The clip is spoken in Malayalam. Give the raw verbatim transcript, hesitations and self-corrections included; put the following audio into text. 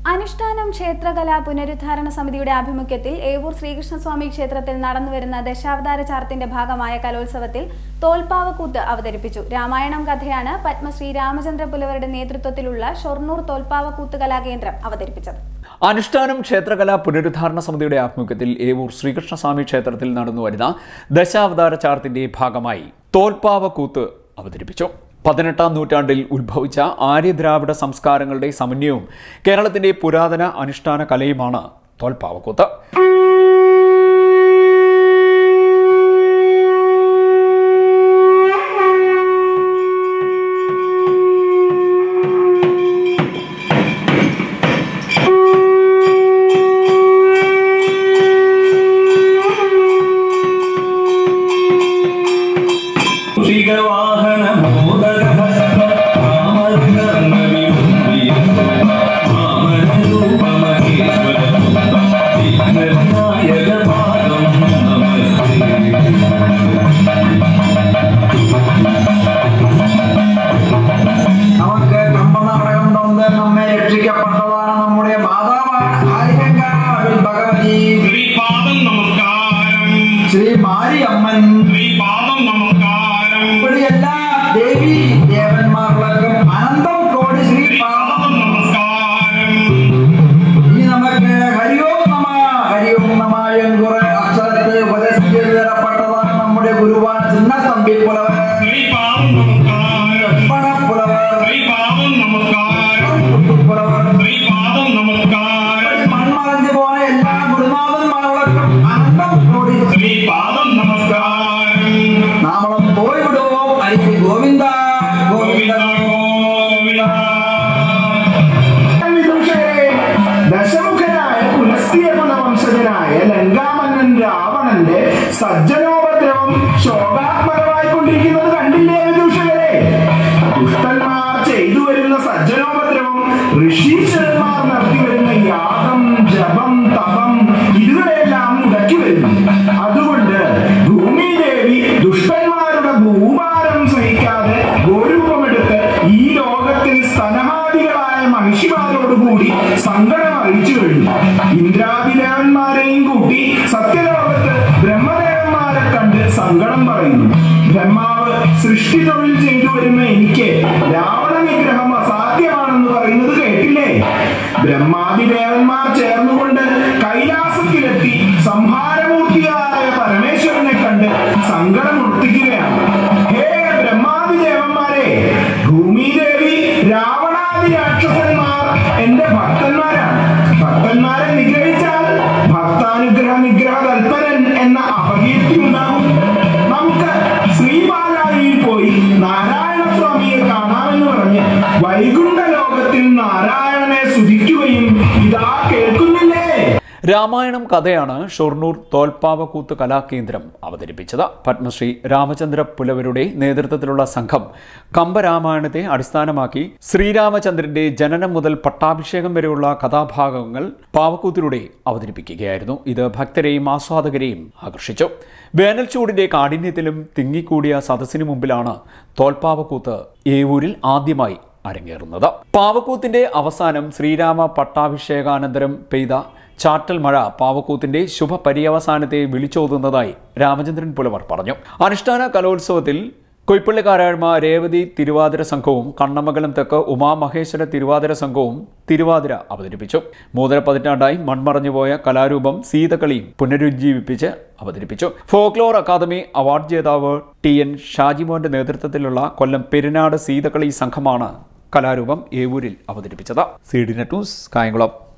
അനുഷ്ഠാനം ക്ഷേത്രകലാ പുനരുദ്ധാരണ സമിതിയുടെ ആഭിമുഖ്യത്തിൽ ഏവൂർ ശ്രീകൃഷ്ണസ്വാമി ക്ഷേത്രത്തിൽ നടന്നുവരുന്ന ദശാവതാര ചാർത്തിന്റെ ഭാഗമായ കലോത്സവത്തിൽ തോൽപ്പാവക്കൂത്ത് അവതരിപ്പിച്ചു. രാമായണം കഥയാണ് പത്മശ്രീ രാമചന്ദ്ര പുലവരുടെ നേതൃത്വത്തിലുള്ള ഷൊർണൂർ തോൽപ്പാവക്കൂത്ത് കലാകേന്ദ്രം അവതരിപ്പിച്ചത്. അനുഷ്ഠാനം ക്ഷേത്രകലാ പുനരുദ്ധാരണ സമിതിയുടെ ആഭിമുഖ്യത്തിൽ ഏവൂർ ശ്രീകൃഷ്ണസ്വാമി ക്ഷേത്രത്തിൽ നടന്നുവരുന്ന ദശാവതാര ചാർത്തിന്റെ ഭാഗമായി തോൽപ്പാവക്കൂത്ത് അവതരിപ്പിച്ചു. പതിനെട്ടാം നൂറ്റാണ്ടിൽ ഉത്ഭവിച്ച ആര്യദ്രാവിഡ സംസ്കാരങ്ങളുടെ സമന്വയവും കേരളത്തിന്റെ പുരാതന അനുഷ്ഠാന കലയുമാണ് തോൽപ്പാവക്കൂത്ത്. श्री मारी अम्मन श्रीपादम नमस्कारम इप्पडियल्ला देवी देवन्मार्क्कु अनंतम कोटि श्रीपादम नमस्कारम ई नमक्कु हरि ओम नमः हरि ओम नमः एन्नुर अक्षरत्ते उपदेशिच्चु तरപ്പെട്ടതാണ് നമ്മുടെ ഗുരുവാൻ ചിന്നത്തമ്പി പുലവർ ശ്രീപാദം നമസ്കാരം പണ പുലവർ ശ്രീപാദം നമസ്കാരം പുലവർ ശ്രീപാദം നമസ്കാരം മൺമറഞ്ഞു പോയ എല്ലാ ഗുരുനാഥന്മാർക്കും അനന്തം കോടി ശ്രീപാദം നമസ്കാരം നാമം പോയി വിടുവോ ഹരി ഗോവിന്ദ ഗോവിന്ദ ഗോവിന്ദ. ദശമുഖനായ പുലസ്ത്യകുല വംശജനായ ലങ്കാമന്നൻ രാവണന്റെ സജ്ജനോപദ്രവം ശോകാത്മകമായി കൊണ്ടിരിക്കുന്നത് കണ്ടില്ലേ വിദൂഷകരെ? ദുഷ്ടന്മാർ ചെയ്തു വരുന്ന സജ്ജനോപദ്രവം ഋഷീശ്വരന്മാർ നടത്തി വരുന്ന യാഗം ജപം തപം ഇതുകളെല്ലാം മുടക്കി വരുന്നു. അതുകൊണ്ട് ഭൂമിദേവി ദുഷ്ടന്മാരുടെ ഭൂഭാരം സഹിക്കാതെ ഗോരൂപമെടുത്ത് ഈ ലോകത്തിൽ സ്തനഹാദികളായ മഹിഷിമാരോടുകൂടി സങ്കടം അറിയിച്ചു കഴിഞ്ഞു. ഇന്ദ്രാദിദേവന്മാരെയും കൂട്ടി സത്യലോകത്ത് ബ്രഹ്മദേവന്മാരെ കണ്ട് സങ്കടം പറയുന്നു. ബ്രഹ്മാവ് സൃഷ്ടി തൊഴിൽ ചെയ്തു വരുന്ന എനിക്ക് രാവണ നിഗ്രഹം അസാധ്യമാണെന്ന് പറയുന്നത് കേട്ടില്ലേ? ബ്രഹ്മാദിദേവന്മാർ ചേർന്നുകൊണ്ട് കൈലാസത്തിലെത്തി സംഹാരമൂർത്തിയായ പരമേശ്വരനെ കണ്ട് സങ്കടം ഉണർത്തിക്കുകയാണ്. ഹേ ബ്രഹ്മാദിദേവന്മാരെ, ഭൂമിദേവി രാവണാദി രാക്ഷസന്മാർ എന്റെ ഭക്തന്മാരാണ്. ഭക്തന്മാരെ നിഗ്രഹിച്ചാൽ ഭക്താനുഗ്രഹ നിഗ്രഹ തൽപരൻ എന്ന അപകീർത്തി ഉണ്ടാകും. നമുക്ക് ശ്രീപാലായിൽ പോയി നാരായണ സ്വാമിയെ കാണാമെന്ന് പറഞ്ഞ് വൈകുണ്ഠ ലോകത്തിൽ നാരായണനെ സ്തുതിക്കുകയും ഇതാ കേൾക്കുന്നില്ലേ? രാമായണം കഥയാണ് ഷൊർണൂർ തോൽപ്പാവക്കൂത്ത് കലാകേന്ദ്രം അവതരിപ്പിച്ചത്. പത്മശ്രീ രാമചന്ദ്ര പുലവരുടെ നേതൃത്വത്തിലുള്ള സംഘം കമ്പരാമായണത്തെ അടിസ്ഥാനമാക്കി ശ്രീരാമചന്ദ്രന്റെ ജനനം മുതൽ പട്ടാഭിഷേകം വരെയുള്ള കഥാഭാഗങ്ങൾ പാവക്കൂത്തിലൂടെ അവതരിപ്പിക്കുകയായിരുന്നു. ഇത് ഭക്തരെയും ആസ്വാദകരെയും ആകർഷിച്ചു. വേനൽച്ചൂടിന്റെ കാഠിന്യത്തിലും തിങ്ങിക്കൂടിയ സദസ്സിനു മുമ്പിലാണ് തോൽപ്പാവക്കൂത്ത് ഏവൂരിൽ ആദ്യമായി അരങ്ങേറുന്നത്. പാവക്കൂത്തിന്റെ അവസാനം ശ്രീരാമ പട്ടാഭിഷേകാനന്തരം പെയ്ത ചാറ്റൽ മഴ പാവക്കൂത്തിന്റെ ശുഭപര്യവസാനത്തെ വിളിച്ചോതുന്നതായി രാമചന്ദ്രൻ പുലവർ പറഞ്ഞു. അനുഷ്ഠാന കലോത്സവത്തിൽ കൊയ്പ്പള്ളിക്കാരാഴ്മ രേവതി തിരുവാതിര സംഘവും കണ്ണമംഗലം തെക്ക് ഉമാമഹേശ്വര തിരുവാതിര സംഘവും തിരുവാതിര അവതരിപ്പിച്ചു. മൂന്നര പതിറ്റാണ്ടായി മൺമറഞ്ഞുപോയ കലാരൂപം സീതകളിയും പുനരുജ്ജീവിപ്പിച്ച് അവതരിപ്പിച്ചു. ഫോക്ലോർ അക്കാദമി അവാർഡ് ജേതാവ് ടി എൻ ഷാജിമോന്റെ നേതൃത്വത്തിലുള്ള കൊല്ലം പെരിനാട് സീതകളി സംഘമാണ് കലാരൂപം ഏവൂരിൽ അവതരിപ്പിച്ചത്. C D net news, Kayamkulam.